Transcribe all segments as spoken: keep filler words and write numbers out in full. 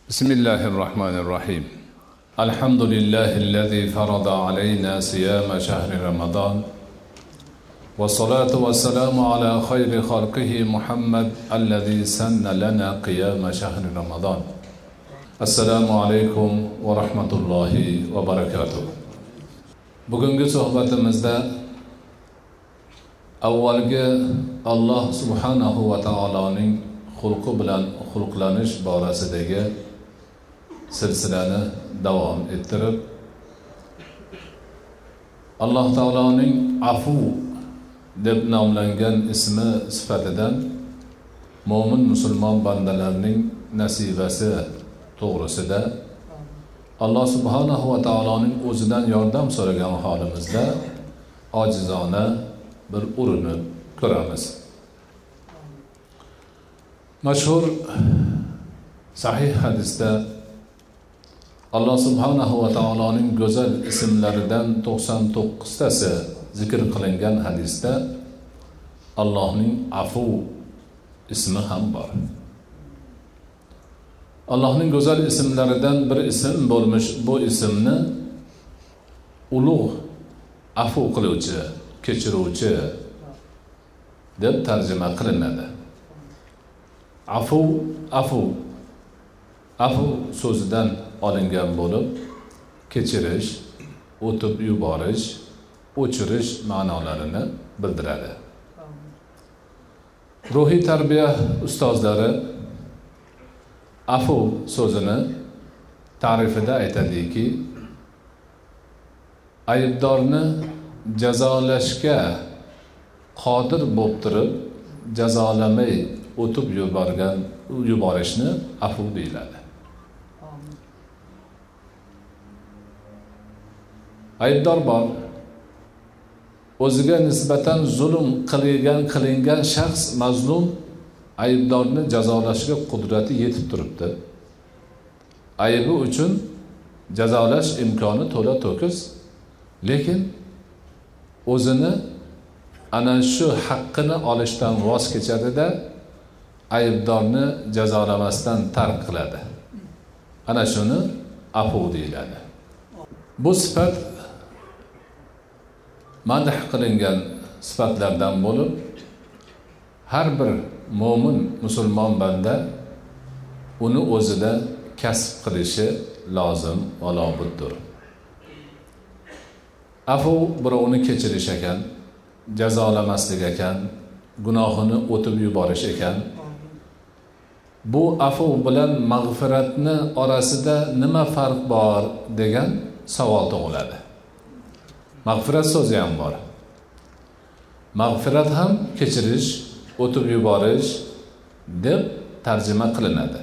بسم الله الرحمن الرحيم الحمد لله الذي فرض علينا صيام شهر رمضان والصلاة والسلام على خير خلقه محمد الذي سن لنا قيام شهر رمضان. السلام عليكم ورحمة الله وبركاته. Bugungi suhbatimizda avvalgi Alloh subhanahu va taoloning xulqi bilan xulqlanish borasidagi silsilani davom ettirib, Alloh taoloning afu deb nomlangan ismi sifatidan mo'min musulmon bandalarning nasibasi to'g'risida Alloh subhanahu va taoloning o'zidan yordam so'ragan holimizda ojizona bir urinib ko'ramiz. Mashhur sahih hadisda Alloh subhanahu va taoloning go'zal ismlaridan to'qson to'qqiztasi zikr qilingan hadisda Allohning afu ismi ham bor. Allohning go'zal ismlaridan bir ism bo'lmish bu ismni ulug' afu qiluvchi, kechiruvchi deb tarjima qilinadi. Afu, afu, afu so'zidan olingan bo'lib, kechirish, o'tib yuborish, o'chirish ma'nolarini bildiradi. Ruhiy tarbiya ustozlari afu so'zini ta'rifida aytadiki, aybdorni jazolashga qodir bo'lib turib, jazolamay o'tib yuborgan yuborishni afu deyiladi. Aybdor bor, o'ziga nisbatan zulm qilingan qilingan shaxs mazlum aybdorni jazolashga qudrati yetib turibdi. Aybi uchun jazolash imkoni to'la to'kis, lekin o'zini ana shu haqqini olishdan voz kechadi-da, aybdorni jazolamasdan tark qiladi. Ana shuni afu deyiladi. Bu sifat madh qilingan sifatlardan bo'lib, har bir mo'min musulmon banda uni o'zida kasb qilishi lozim va lobuddir. Afu birovni kechirish ekan, jazolamaslik ekan, gunohini o'tib yuborish ekan. Bu afu bilan mag'firatni orasida nima farq bor degan savol tug'iladi. Mag'firat so'zi ham bor. Mag'firat ham kechirish, o'tib yuborish deb tarjima qilinadi.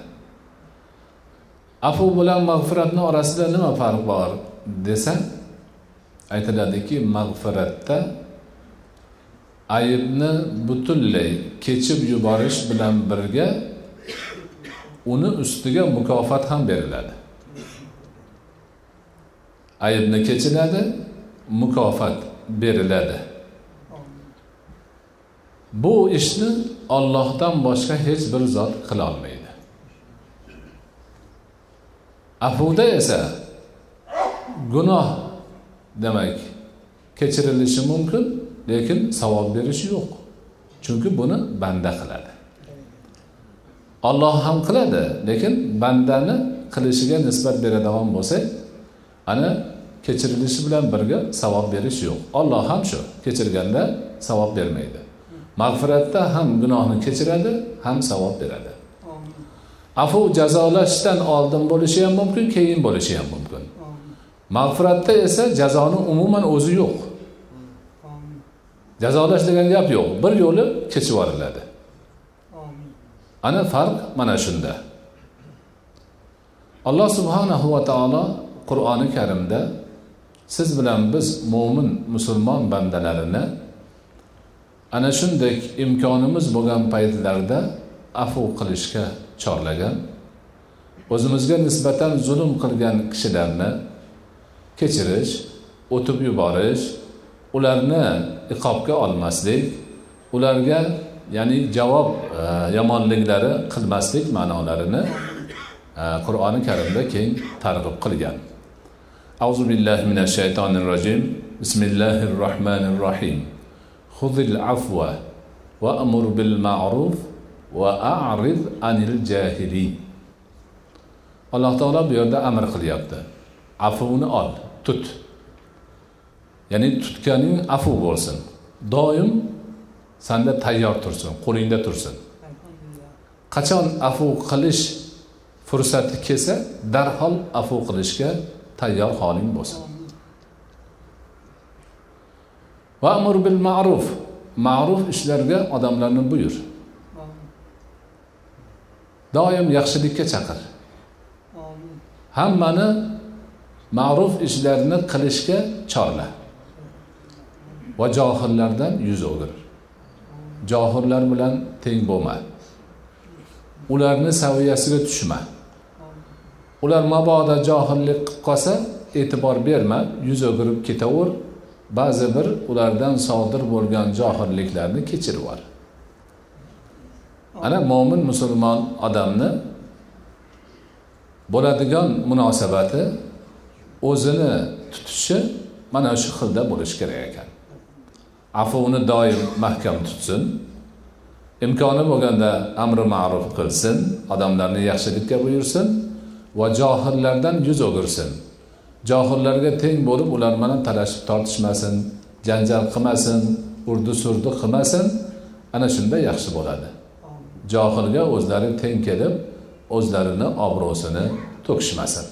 Afu bilan mag'firatni orasida nima farq bor desa, aytiladiki, mag'firatda aybni butunlay kechib yuborish bilan birga uni ustiga mukofot ham beriladi. Aybni kechiladi, mukofot beriladi. Bu ishni Allohdan boshqa hech bir zot qila olmaydi. Afuda esa gunoh demak kechirilishi mumkin, lekin savob berish yo'q. Chunki buni banda qiladi. Alloh ham qiladi, lekin bandani qilishiga nisbat beradigan bo'lsa, ana kechirilishi bilan birga savob berish yo'q. Alloh ham shu, kechirganda savob bermaydi. Mag'firatda ham gunohni kechiradi, ham savob beradi. Afu jazolashdan oldin bo'lishi ham mumkin, keyin bo'lishi ham mumkin. Mag'firatda esa jazoni umuman o'zi yo'q. Jazolash degan gap yo'q. Bir yo'li kechib yuboriladi. Ana farq mana shunda. Alloh subhanahu va taolo Qur'oni Karimda siz bilan biz mo'min musulmon bandalarini ana shunday imkonimiz bo'lgan paytlarda afu qilishga chorlagan, o'zimizga nisbatan zulm qilgan kishilarni kechirish, o'tib yuborish, ularni iqobga olmaslik, ularga ya'ni javob e, yomonliklari qilmaslik ma'nolarini Qur'oni Karimda keng targ'ib qilgan. Auzu billahi minash shaytonir rojim. Bismillahir rohmanir rohim. Xudil afwa va amur bil ma'ruf va a'rid anil jahilin. Alloh taolo bu yerda amr qilyapti. Afvuni ol, tut. Ya'ni tutganing afu bo'lsin. Doim senda tayyor tursin, qo'lingda tursin. Qachon afu qilish fursati kelsa, darhol afu qilishga tayyor holing bo'lsin. Va amr bil ma'ruf. Ma'ruf ishlarga odamlarni buyur. Doim yaxshilikka chaqir. Hammani ma'ruf ishlarni qilishga chorla. Va johillardan yuz o'gir. Johillar bilan teng bo'lma. Ularni saviyasiga tushma. Ular mabodo johillik qilib qolsa, e'tibor berma, yuz o'girib ketaver. Ba'zi bir ulardan sodir bo'lgan johilliklarni kechirib yubor. Ana mo'min musulmon odamni bo'ladigan munosabati, o'zini tutishi mana shu xilda bo'lishi kerak ekan. Afuvni doim mahkam tutsin. Imkoni bo'lganda amri ma'ruf qilsin, odamlarni yaxshilikka buyursin va johillardan yuz o'girsin. Johillarga teng bo'lib ular bilan talashib tortishmasin, janjal qilmasin, urdi-surdi qilmasin. Ana shunda yaxshi bo'ladi. Johilga o'zlari teng kelib, o'zlarini obro'sini to'kishmasin.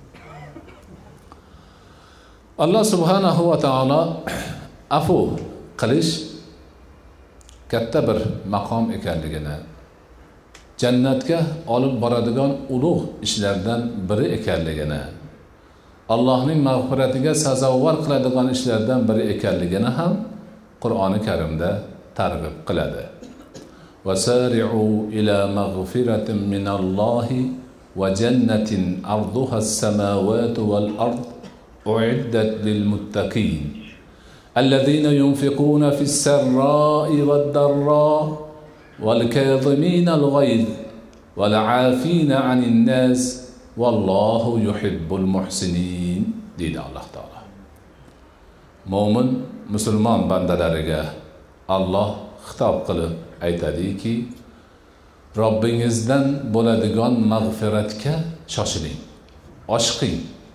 Alloh subhanahu va taolo afu qilish katta bir maqom ekanligini, jannatga olib boradigan ulug' ishlardan biri ekanligini, Allohning mag'firatiga sazovor qiladigan ishlardan biri ekanligini ham Qur'oni Karimda targ'ib qiladi. Wasari'u ila maghfiratin minallohi va jannatin arduha as-samawati wal ard u'iddat lil muttaqin alladhina yunfiquna fis sarra'i wad darra wal kadhimina al ghayz wal 'afina 'anil nas vallohu yuhibbul muhsinin deydi Alloh taolo. Mo'min musulmon bandalariga Alloh xitob qilib aytadiki, Robbingizdan bo'ladigan mag'firatga shoshiling, oshiqing.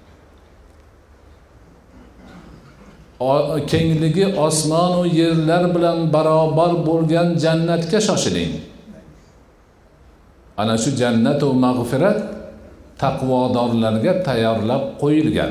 Kengligi osmon va yerlar bilan barobar bo'lgan jannatga shoshiling. Ana shu jannat va mag'firat taqvodorlarga tayyorlab qo'yilgan.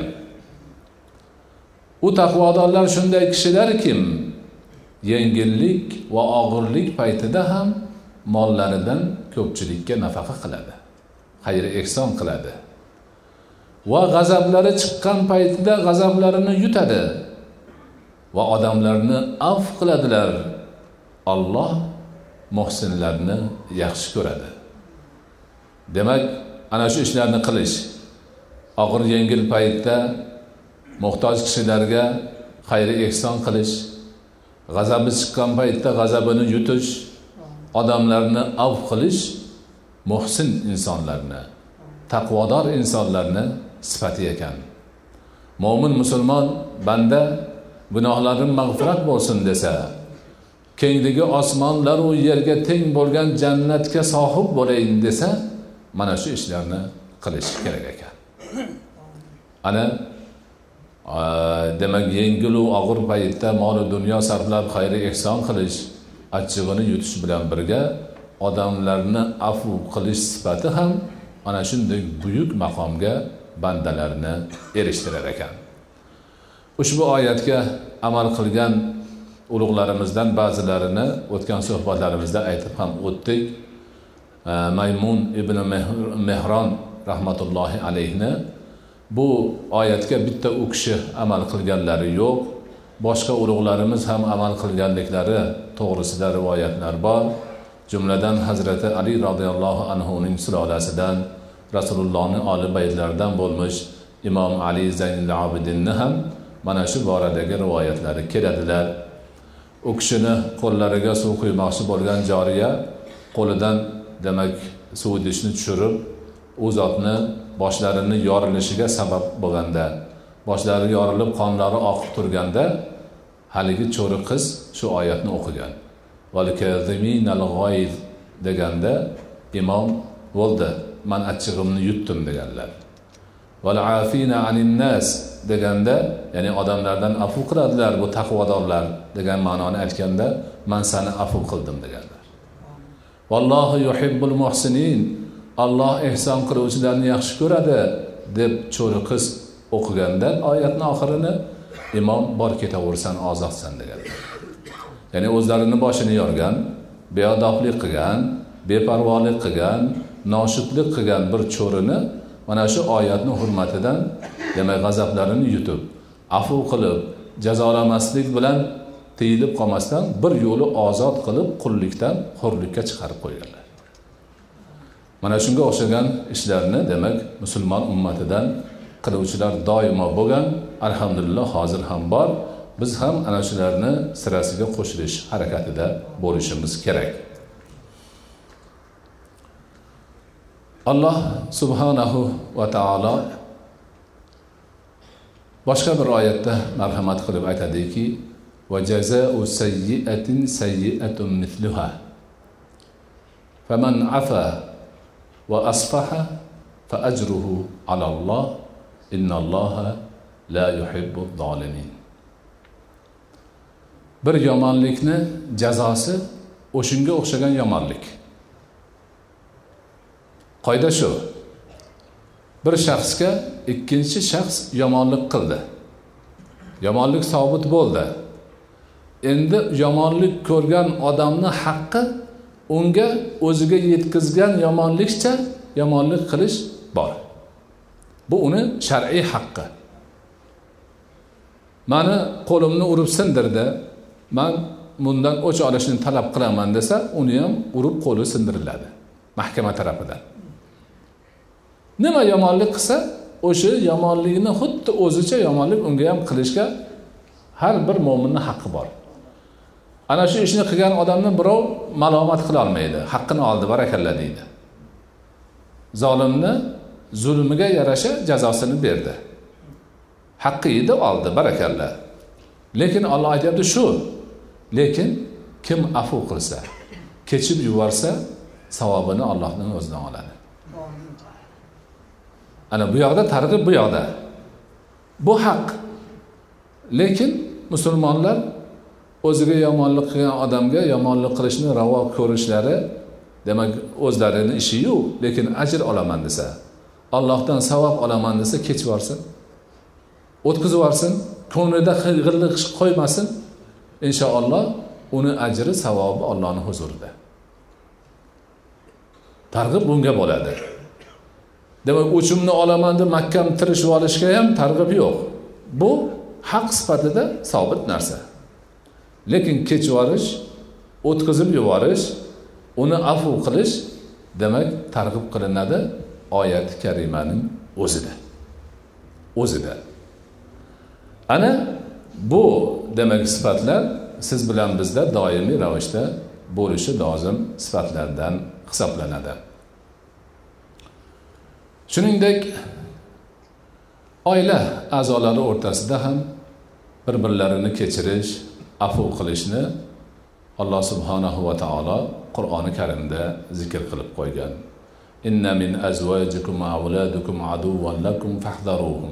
U taqvodorlar shunday kishilar kim? Yengillik va og'irlik paytida ham mollaridan ko'pchilikka nafaqa qiladi, xayr ehson qiladi. Va g'azablari chiqqan paytida g'azablarini yutadi va odamlarni afv qiladilar. Alloh muhsinlarni yaxshi ko'radi. Demak, ana shu ishlarni qilish, og'ir yengil paytda muhtoj kishilarga xayr ehson qilish, g'azabi chiqqan paytda g'azabini yutish, odamlarni afv qilish muhsin insonlarni, taqvodor insonlarni sifati ekan. Mo'min musulmon banda gunohlarim mag'firat bo'lsin desa, kengligi osmonlar va yerga teng bo'lgan jannatga sohib bo'layin desa, mana shu ishlarni qilish kerak ekan. Ana demak, yengil va og'ir paytda mol va dunyo sarflab xayr ehson qilish, achchig'ini yutish bilan birga odamlarni afv qilish sifati ham ana shunday buyuk maqomga bandalarni erishtirar ekan. Ushbu oyatga amal qilgan ulug'larimizdan ba'zilarini o'tgan suhbatlarimizda aytib ham o'tdik. Maymun ibn Mehron rahmatullohi alayhni bu oyatga bitta u kishi amal qilganlari yo'q. Boshqa ulug'larimiz ham amal qilganliklari to'g'risida rivoyatlar bor. Jumladan Hazrati Ali radhiyallohu anhu ning sulolasidan, Rasulullohning oli baytlaridan bo'lmish Imom Ali Zaynul Abidinni ham mana shu boradagi rivoyatlari keladilar. U kishini qo'llariga suv quymoqchi bo'lgan joriya qo'lidan demak suv idishni tushirib u zotni boshlarini yorilishiga sabab bo'lganda, boshlari yorilib qonlari oqib turganda haligi cho'ri qiz shu oyatni o'qigan. Val kaziminal g'oyz deganda imom bo'ldi, men achchig'imni yutdim deganlar. Val afina anin nas deganda, ya'ni odamlardan afu qiladilar bu taqvodorlar degan ma'noni aytganda, men seni afu qildim deganlar. Vallohu yuhibbul muhsinin, Alloh ihson qiluvchilarni yaxshi ko'radi deb cho'ri qiz o'qiganda oyatning oxirini imom bor ketaversan ozodsan deganlar. Ya'ni o'zlarini boshini yorgan, beodoblik qilgan, beparvolik qilgan, noshudlik qilgan bir cho'rini mana shu oyatning hurmatidan, demak g'azablarini yutib, afu qilib, jazolamaslik bilan tiyilib qolmasdan bir yo'li ozod qilib qullikdan hurlikka chiqarib qo'yganlar. Mana shunga o'xshagan ishlarni demak musulmon ummatidan qiluvchilar doimo bo'lgan, alhamdulillah hozir ham bor. Biz ham ana shularni sirasiga qo'shilish harakatida bo'lishimiz kerak. Alloh subhanahu va taolo boshqa bir oyatda marhamat qilib aytadiki: "Va jazaa'u sayyi'atin sayyi'atun mithluha. Faman 'afa va asfaha fa ajruhu 'ala Allah. Innalloha la yuhibbuz zolimin." Bir yomonlikni jazosi o'shunga o'xshagan yomonlik. Qoida shu. Bir shaxsga ikkinchi shaxs yomonlik qildi. Yomonlik sobit bo'ldi. Endi yomonlik ko'rgan odamning haqqi unga o'ziga yetkazgan yomonlikcha yomonlik qilish bor. Bu uni shar'iy haqqi. Mani qo'limni urib sindirdi, men bundan o'ch olishni talab qilaman desa, uni ham urib qo'li sindiriladi mahkama tarafidan. Nima yomonlik qilsa, o'sha yomonligini xuddi o'zicha yomonlik unga ham qilishga har bir mo'minning haqqi bor. Ana shu ishni qilgan odamni birov malomat qila olmaydi. Haqqini oldi, barakalla deydi. Zolimni zulmiga yarasha jazosini berdi. Haqqi edi, oldi, barakalla. Lekin Alloh aytayapti shu. Lekin kim afu qilsa, kechib yuborsa, savobini Allohning o'zidan oladi. Ana bu yoqda targ'ib, bu yoqda. Bu haq. Lekin musulmonlar o'ziga yomonlik qilgan odamga yomonlik qilishni ravo ko'rishlari, demak o'zlarining ishi-yu, lekin ajr olaman desa, Allohdan savob olaman desa kechib yorsin. O'tkazib yorsin, ko'nglida g'illiq qo'ymasin. Inshaalloh uni ajri, savobi Allohning huzurida. Targ'ib bunga bo'ladi. Demak, o'chimni olaman deb mahkam tirishib olishga ham targ'ib yo'q. Bu haq sifatida sobit narsa. Lekin kechib yuborish, o'tkazib yuborish, uni afu qilish demak targ'ib qilinadi oyat karimaning o'zida. O'zida. Ana bu demak sifatlar siz bilan bizda doimiy ravishda bo'lishi lozim sifatlardan hisoblanadi. Shuningdek, oila a'zolari o'rtasida ham bir-birlarini kechirish, afu qilishni Alloh subhanahu va taolo Qur'oni Karimda zikr qilib qo'ygan. Inna min azwajikum va auladukum aduwwan lakum fahdharuhum.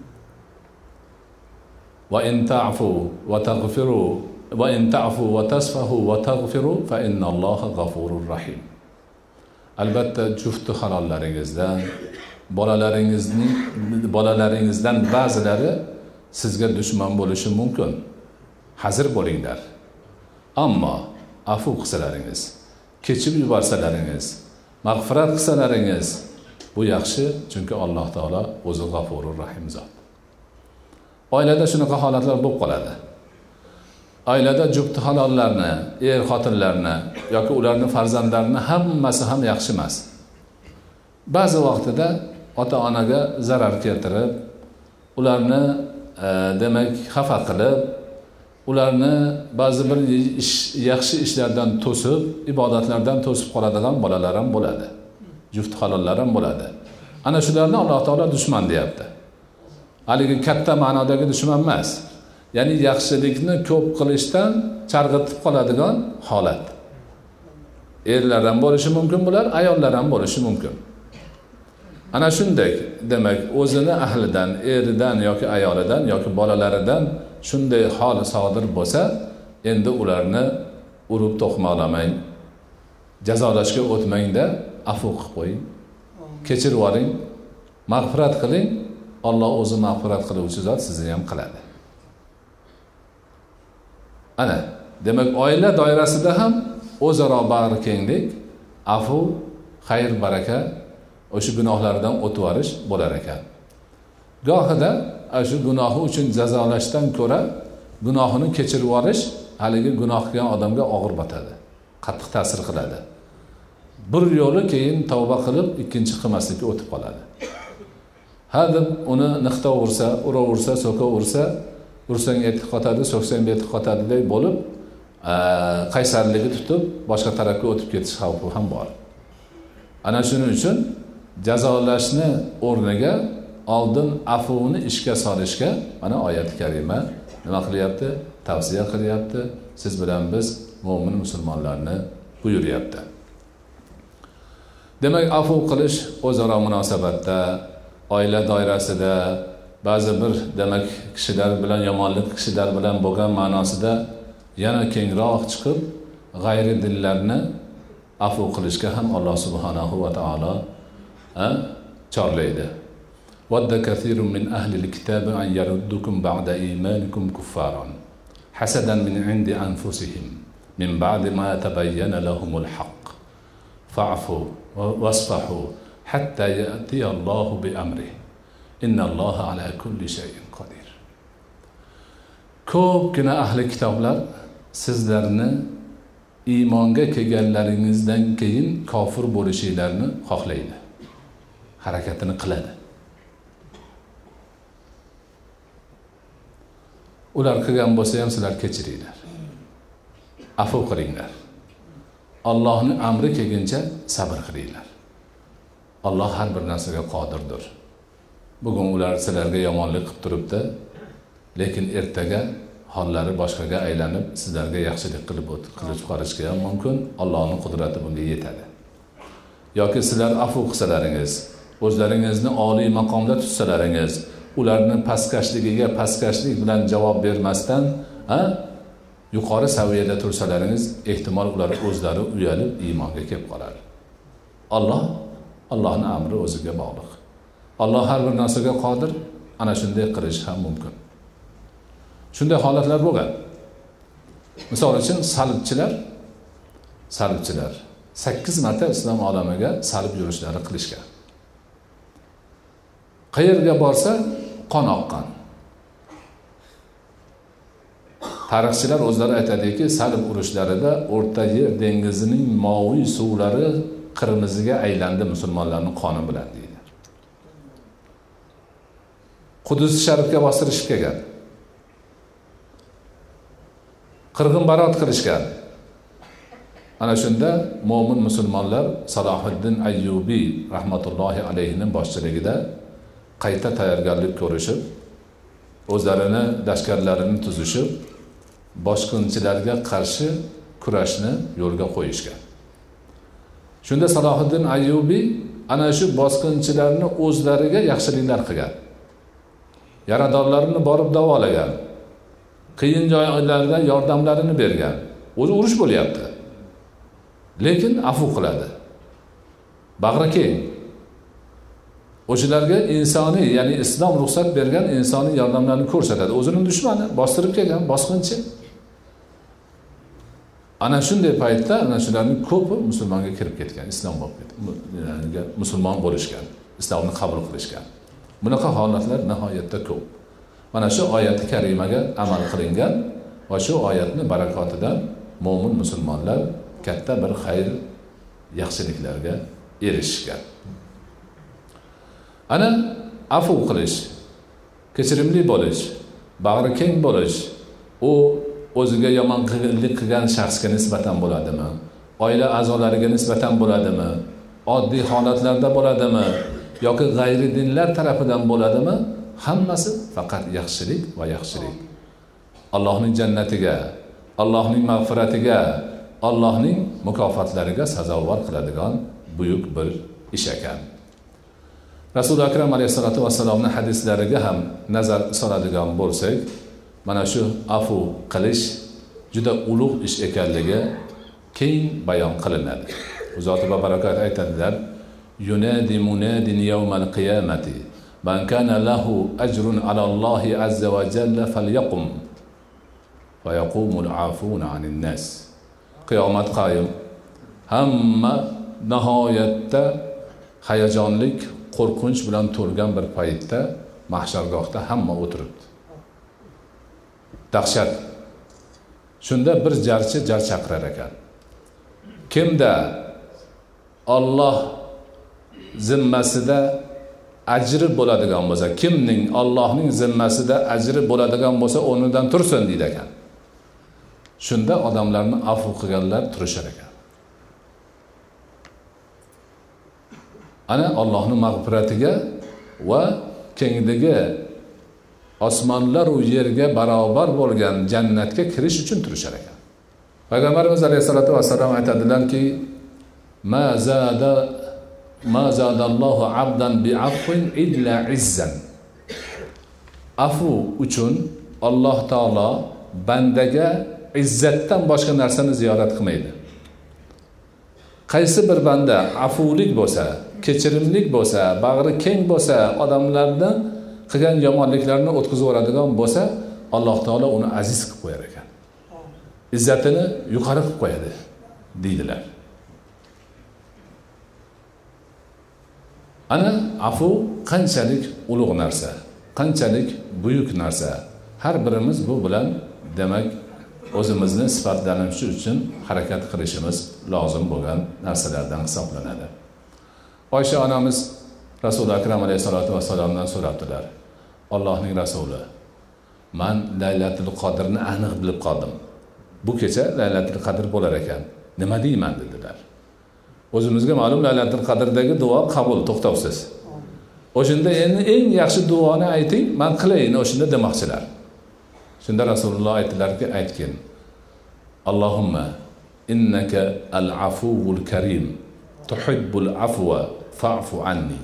Va in ta'fu va taghfiru va in ta'fu va tasfahu va taghfiru fa innalloha g'afurur rahim. Albatta juft halollaringizdan, bolalaringizning bolalaringizdan ba'zilari sizga dushman bo'lishi mumkin. Hazir bo'linglar. Ammo afu qilsalaringiz, kechib yuborsalaringiz, mag'firat qilsalaringiz bu yaxshi, chunki Alloh taolo o'zi G'afurur Rahim zot. Oilada shunaqa holatlar bo'lib qoladi. Oilada juft halollarni, er xotinlarni yoki ularning farzandlarini hammasi ham yaxshi emas. Ba'zi vaqtida ota-onaga zarar keltirib, ularni e, demak xafa qilib, ularni ba'zi bir ish, yaxshi ishlardan to'sib, ibodatlardan to'sib qoladigan bolalar ham bo'ladi. Juft halollar ham bo'ladi. ana shularni Alloh taolo dushman deyapti. Haligi katta ma'nodagi dushman emas. Ya'ni yaxshilikni ko'p qilishdan charg'itib qoladigan holat. Erlar ham bo'lishi mumkin bular, ayollar ham bo'lishi mumkin. Ana shunday, demak, o'zini ahlidan, eridan yoki ayolidan yoki bolalaridan shunday hol sodir bo'lsa, endi ularni urib to'qmoqlamang, jazolashga o'tmangda, afv qilib qo'ying, kechirib oling, mag'firat qiling. Alloh o'zi mag'firat qiluvchi zot sizni ham qiladi. Ana, demak, oila doirasida ham o'zaro bag'rikenglik, afv, xayr, baraka, o'sha gunohlardan o'tib olish bo'lar ekan. Gohida o'sha gunohi uchun jazolashdan ko'ra gunohini kechirib olish haligi gunoh qilgan odamga og'ir botadi, qattiq ta'sir qiladi. Bir yo'li keyin tavba qilib ikkinchi qilmaslikka o'tib qoladi. Hadib uni niqta ursa, ura ursa, so'ka ursa, ursang etib qotadi, so'ksang betib qotadi deb bo'lib, qaysarligi tutib boshqa tarafga o'tib ketish xavfi ham bor. Ana shuning uchun jazolashni o'rniga oldin afvni ishga solishga mana oyat-i karima nima qilyapti? Tavsiya qilyapti. Siz bilan biz mo'min musulmonlarni buyuryapti. Demak, afv qilish o'zaro munosabatda, oila doirasida, ba'zi bir demak kishilar bilan yomonlik kishilar bilan bo'lgan ma'nosida yana kengroq chiqib, g'ayri dillarni afv qilishga ham Alloh subhanahu va taolo chorlaydi. Wadda kathirun min ahli al-kitabi an yaruddukum ba'da imanikum kuffaran hasadan min 'indi anfusihim min ba'di ma tabayyana lahumul haqq fa'fu wasfahu hatta ya'tiya Allahu bi amrihi inna Alloha ala kulli shay'in qodir. Ko'pgina ahli kitoblar sizlarni iymonga kelganlaringizdan keyin kofir bo'lishinglarni xohlaydi. Harakatini qiladi. Ular qilgan bo'lsa ham sizlar kechiringlar. Afv qilinglar. Allohning amri kelguncha sabr qilinglar. Alloh har bir narsaga qodirdir. Bugun ular sizlarga yomonlik qilib turibdi, lekin ertaga hollari boshqaga aylanib sizlarga yaxshilik qilib qilib chiqarishga ham mumkin. Allohning qudrati bunga yetadi. Yoki sizlar afv qilsalaringiz, o'zlaringizni oliy maqomda tutsalaringiz, ularni pastkashligiga pastkashlik bilan javob bermasdan, ha, yuqori saviyada tursalaringiz, ehtimol ular o'zlari uyalib iymonga kelib qolar. Alloh, Allohning amri o'ziga bog'liq. Alloh har bir narsaga qodir, ana shunday qilish ham mumkin. Shunday holatlar bo'lgan. Misol uchun salibchilar, salibchilar sakkiz marta islom olamiga salib yurishlari qilishgan. Qayerga borsa qon oqqan. Tarixchilar o'zlari aytadiki, salib urushlarida O'rta Yer dengizining moviy suvlari qirmiziga aylandi musulmonlarning qoni bilan deydi. Qudus sharifga bostirishib kelgan. Qirg'in barot qilishgan. Ana shunda mo'min musulmonlar Salohiddin Ayyubiy rahmatullohi alayhining boshchiligida qayta tayyorgarlik ko'rishib, o'zlarini lashkarlarini tuzishib, boshqinchilarga qarshi kurashni yo'lga qo'yishgan. Shunda Salohiddin Ayyubiy ana shu bosqinchilarni o'zlariga yaxshiliklar qilgan. Yaradorlarini borib davolagan. Qiyin joylarida yordamlarini bergan. O'zi urush bo'lyapti. Lekin afv qiladi. Bag'ri keng. O'shalarga insoniy, ya'ni islom ruxsat bergan insoniy yordamlarni ko'rsatadi. O'zining dushmani bostirib kelgan bosqinchi. Ana shunday paytda ana shularning ko'pi musulmonga kirib ketgan, islom bo'lib ketgan, musulmon bo'lishgan, islomni qabul qilishgan. Bunaqa holatlar nihoyatda ko'p. Mana shu oyat-i karimaga amal qilingan va shu oyatning barakotidan mo'min musulmonlar katta bir xayr, yaxshiliklarga erishgan. Ana afv qilish, kechirimli bo'lish, bag'ri keng bo'lish, u o'ziga yomonlik qilgan shaxsga nisbatan bo'ladimi? Oila a'zolariga nisbatan bo'ladimi? Oddiy holatlarda bo'ladimi? yoki g'ayri dinlar tarafidan bo'ladimi, hammasi faqat yaxshilik va yaxshilik. Allohning jannatiga, Allohning mag'firatiga, Allohning mukofotlariga sazovor qiladigan buyuk bir ish ekan. Rasul akram alayhisolatu vassalomning hadislariga ham nazar soladigan bo'lsak, mana shu afu qilish juda ulug' ish ekanligi keng bayon qilinadi. Zoti va barakat aytadilar: "Yunadi munadin yawmal qiyamati man kana lahu ajrun ala Allohi azza va jalla falyaqum va yaqumul afuna anin nas." Qiyomat qoyim, hamma nihoyatda hayajonlik, qo'rqinch bilan to'lgan bir paytda mahshargohda hamma o'tiribdi. Dahshat. Shunda bir jarchi jar chaqirar ekan. Kimda Alloh zimmasida ajri bo'ladigan bo'lsa, kimning Allohning zimmasida ajri bo'ladigan bo'lsa, o'rnidan tursin deydi ekan. Shunda odamlarni afv qilganlar turishar ekan. Ana Allohning mag'firatiga va kengdagi osmonlar va yerga barobar bo'lgan jannatga kirish uchun turishar ekan. Payg'ambarimiz alayhisolatu vassalom aytadilarki: "Ma zada ma zadallohu abdan bi'afwin illa izzan." Afu uchun Alloh taolo bandaga izzatdan boshqa narsani ziyorat qilmaydi. Qaysi bir banda afulik bo'lsa, kechirimlik bo'lsa, bag'ri keng bo'lsa, odamlardan qilgan yomonliklarini o'tkazib yuboradigan bo'lsa, Alloh taolo uni aziz qilib qo'yar ekan. Izzatini yuqori qilib qo'yadi, deydilar. Ana afu qanchalik ulug' narsa, qanchalik buyuk narsa. Har birimiz bu bilan demak o'zimizni sifatlanishi uchun harakat qilishimiz lozim bo'lgan narsalardan hisoblanadi. Oysha onamiz Rasul akram alayhisolatu vassalomdan so'rabdilar: "Allohning rasuli, men Laylatul Qadrni aniq bilib qoldim. Bu kecha Laylatul Qadr bo'lar ekan. Nima deyman?" dedilar. O'zimizga ma'lum Laylatul Qadrdagi duo qabul to'xtovsiz. O'shunda endi eng yaxshi duoni ayting, men qilayin o'shunda demoqchilar. Shunda Rasululloh aytdilarki, aytgin: "Allohumma innaka al-afuvul karim, tuhibbul afwa fa'fu anni."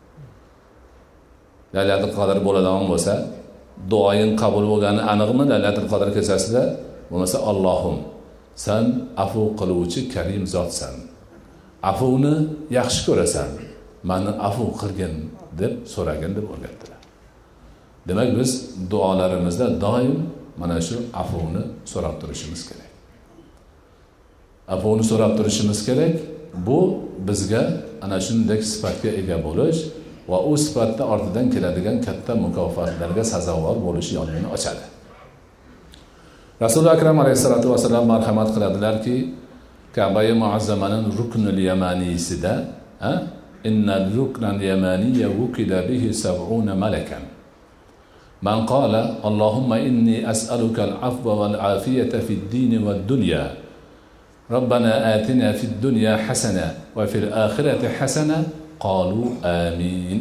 Laylatul Qadr bo'ladigan bo'lsa, duoying qabul bo'lgani aniqmi Laylatul Qadr kechasida? Bo'lmasa, Allohim, sen afu qiluvchi karim zotsan. Afuvni yaxshi ko'rasan. Meni afu qilgin deb so'ragin deb o'rgatdilar. Demak, biz duolarimizda doim mana shu afuvni so'rab turishimiz kerak. Afuvni so'rab turishimiz kerak. Bu bizga ana shunday sifatga ega bo'lish va u sifatda ortidan keladigan katta mukofotlarga sazovor bo'lish yo'lini ochadi. Rasul akram alayhisolatu vasallam marhamat qiladilarki, Ka'ba-i Muazzamaning ruknul yamaniyisida, ha, innal ruknal yamaniyya wukila bihi sab'una malakan. Man qala Allohumma inni as'aluka al-afwa wal-afiyata fid-din wad-dunya. Rabbana atina fid-dunya hasana wa fil akhirati hasana. Qalu amin.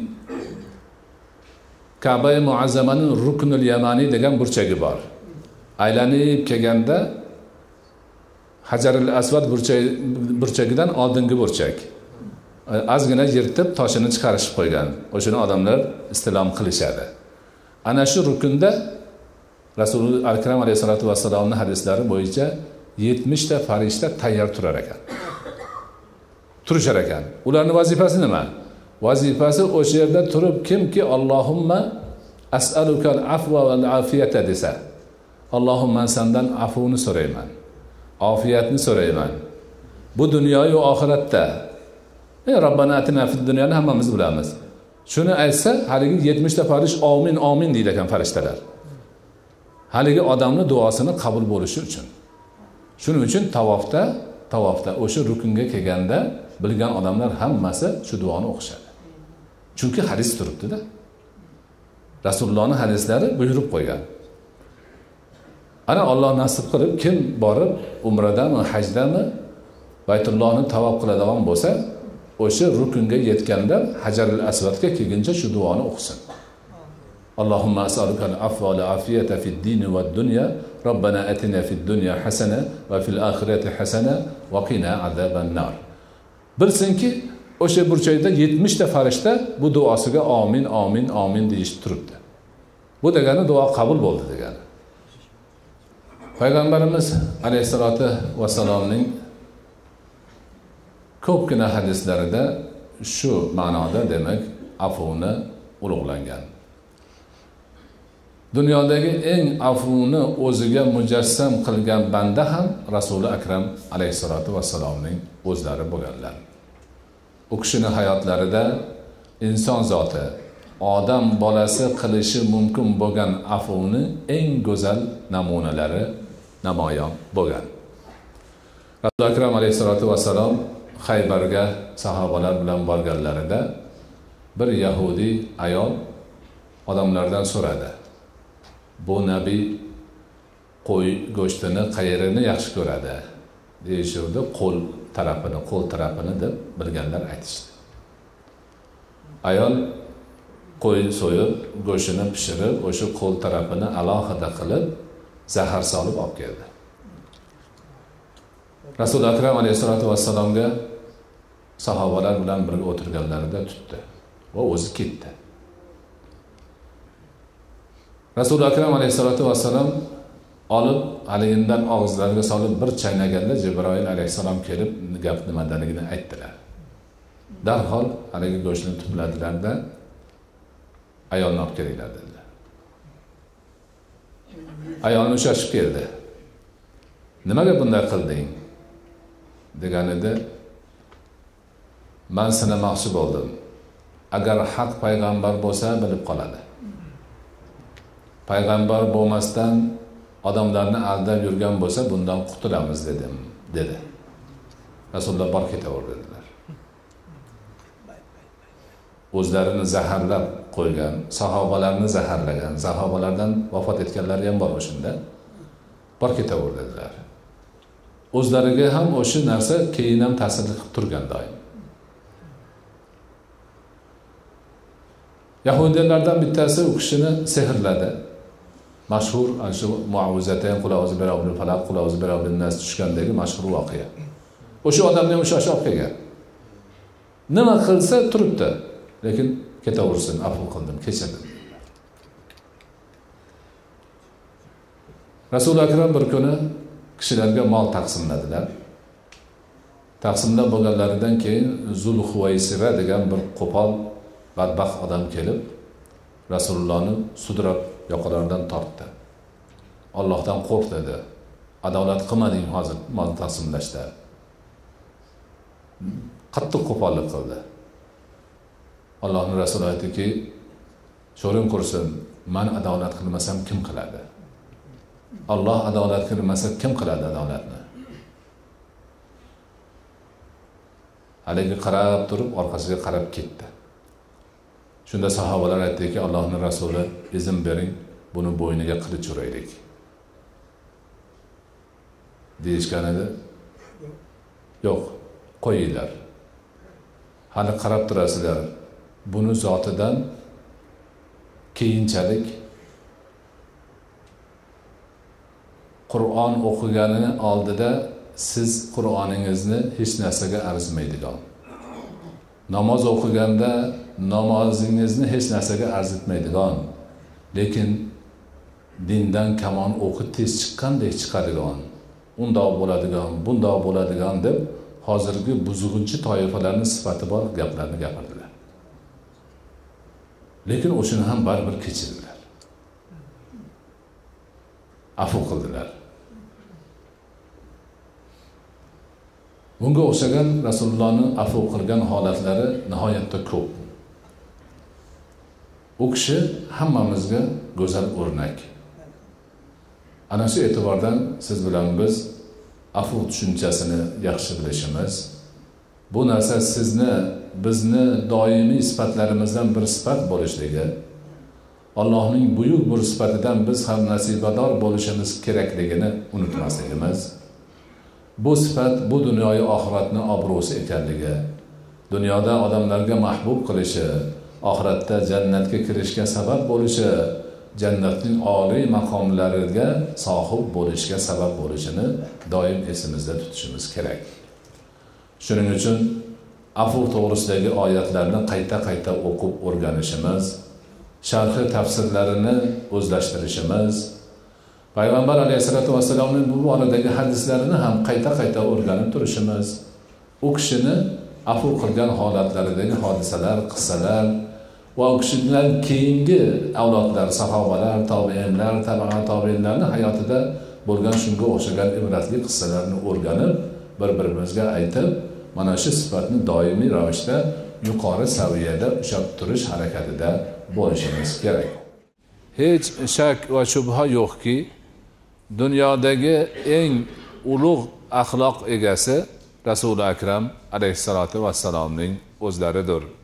Ka'ba-i Muazzamaning ruknul yamani degan burchagi bor. Aylanib kelganda Hajarul Aswad burchagidan oldingi burchak. Ozgina yirtib toshini chiqarishib qo'ygan. O'shani odamlar istilom qilishadi. Ana shu rukunda Rasul akram alayhisolatu vassalomning hadislari bo'yicha yetmish ta farishta tayyor turar ekan. Turishar ekan. Ularning vazifasi nima? Vazifasi o'sha yerda turib, kimki Allohumma as'alukal afwa wal afiyata desa, Allohumma sendan afvni so'rayman, ofiyatni so'rayman. Bu dunyo va oxiratda. Ey Robbana atina fid dunyoni hammamiz bilamiz. Shuni aytsa, haligi yetmish ta farish amin amin deydi ekan farishtalar. Haligi odamning duosini qabul bo'lishi uchun. Shuning uchun tavofda, tavofda o'sha rukunga kelganda bilgan odamlar hammasi shu duoni o'qishadi. Chunki hadis turibdi-da. Rasulullohning hadislari buyurib qo'ygan. Ana Alloh nasib qilib kim borib umradami, hajdami Baytullohni tavof qiladigan bo'lsa, o'sha rukunga yetganda Hajarul Aswadga kelguncha shu duoni o'qisin. Allohumma as'aluka al-afwa wal afiyata fid din wad dunya. Robbana atina fid dunya hasana va fil oxirati hasana va qina azaban nar. Bilsinki, o'sha burchakda yetmish ta farishta bu duosiga amin, amin, amin deyishib turibdi. Bu degani duo qabul bo'ldi degani. Payg'ambarimiz alayhisolatu vassalomning ko'pgina hadislarida shu ma'noda demak afvni ulug'langan. Dunyodagi eng afvni o'ziga mujassam qilgan banda ham Rasuli akram alayhisolatu vassalomning o'zlari bo'lganlar. U kishining hayotlarida inson zoti, odam bolasi qilishi mumkin bo'lgan afvni eng go'zal namunalari namoyon bo'lgan. Rasuli akram alayhisolatu vassalom Xaybarga sahobalar bilan borganlarida bir Yahudi ayol odamlardan so'radi. Bu nabiy qo'y go'shtini qayerini yaxshi ko'radi deyishdi. Qo'l tarafini, qo'l tarafini deb bilganlar aytishdi. Ayol qo'y so'yib, go'shtini pishirib, o'sha qo'l tarafini alohida qilib zahar solib olib keldi. Rasul akram alayhisolatu vassalomga sahobalar bilan birga o'tirganlarida tutdi va o'zi ketdi. Rasul akram alayhisolatu vassalam olib haligindan og'izlariga solib bir chaynaganda Jibroil alayhissalom kelib gap nimadaligini aytdilar. Darhol haligi go'shtni tupladilarda ayolni olib kelinglar dedilar. Ayolni shoshib keldi. Nimaga bunday qilding? Deganida men sinamoqchi bo'ldim. Agar haq payg'ambar bo'lsa bilib qoladi. Payg'ambar bo'lmasdan odamlarni aldab yurgan bo'lsa bundan qutulamiz dedim, dedi. Rasululloh bor ketaver dedilar. O'zlarini zaharlab qo'ygan, sahobalarni zaharlagan, sahobalardan vafot etganlar ham bor o'shunda. Bor ketaver dedilar. O'zlariga ham o'sha narsa keyin ham ta'sir qilib turgan doim. Yahudilardan bittasi u kishini sehrladi. Mashhur shu muavvizatayn qul a'uzu bi robbil falaq qul a'uzu bi robbin nas tushgandagi mashhur voqea. O'sha odamni ham shoshib kelgan. Nima qilsa turibdi, lekin ketaversin, afv qildim, kechirdim. Rasul akram bir kuni kishilarga mol taqsimladilar. Taqsimlab bo'lganlaridan keyin Zulhuvaysira degan bir qo'pol badbaxt odam kelib Rasulullohni sudrab yoqalaridan tortdi. Allohdan qo'rq dedi. Adolat qilmading hozir mol taqsimlashda. Qattiq qo'pollik qildi. Allohning Rasuli aytdiki, "Sho'ring qursin, men adolat qilmasam kim qiladi? Alloh adolat qilmasa kim qiladi adolatni?" Haligi qarab turib, orqasiga qarab ketdi. Shunda sahobalar aytdiki, Allohning Rasuli izn bering, buni bo'yniga qilich uraylik. Deyishgan edi. Yo'q, qo'yinglar. Hali qarab turasizlar. Buni zotidan keyinchalik Qur'on o'qigani oldida siz Qur'oningizni hech narsaga arzimaydigan. Namoz o'qiganda namozingizni hech narsaga arzitmaydigan, lekin dindan kamon o'qib tez chiqqandek chiqadigan, undoq bo'ladigan, bundoq bo'ladigan deb hozirgi buzug'unchi toifalarning sifati bor gaplarni gapirdilar. Lekin o'shini ham baribir kechirdilar. Afv qildilar. Bunga o'xshagan Rasulullohning afv qilgan holatlari nihoyatda ko'p. U kishi hammamizga go'zal o'rnak. Ana shu e'tibordan siz bilan biz afv tushunchasini yaxshi bilishimiz, bu narsa sizni, bizni doimiy sifatlarimizdan bir sifat bo'lishligi, Allohning buyuk bir sifatidan biz ham nasibador bo'lishimiz kerakligini unutmasligimiz, bu sifat bu dunyoyu oxiratning obro'si ekanligi, dunyoda odamlarga mahbub qilishi, oxiratda jannatga kirishga sabab bo'lishi, jannatning oliy maqomlariga sohib bo'lishga sabab bo'lishini doim esimizda tutishimiz kerak. Shuning uchun afu to'g'risidagi oyatlarni qayta-qayta o'qib o'rganishimiz, sharhi tafsirlarini o'zlashtirishimiz, Payg'ambar alayhisolatu vassalomning bu boradagi hadislarini ham qayta-qayta o'rganib turishimiz, u kishini afu qilgan holatlaridagi hodisalar, qissalar va u kishidan keyingi avlodlar, sahobalar, tobiinlar, tabi'a tobiinlarning hayotida bo'lgan shunga o'xshagan ibratli qissalarni o'rganib, bir-birimizga aytib, mana shu sifatni doimiy ravishda yuqori saviyada ushlab turish harakatida bo'lishimiz kerak. Hech shak va shubha yo'qki, dunyodagi eng ulug' axloq egasi Rasuli akram alayhissalatu vassalomning o'zlaridir.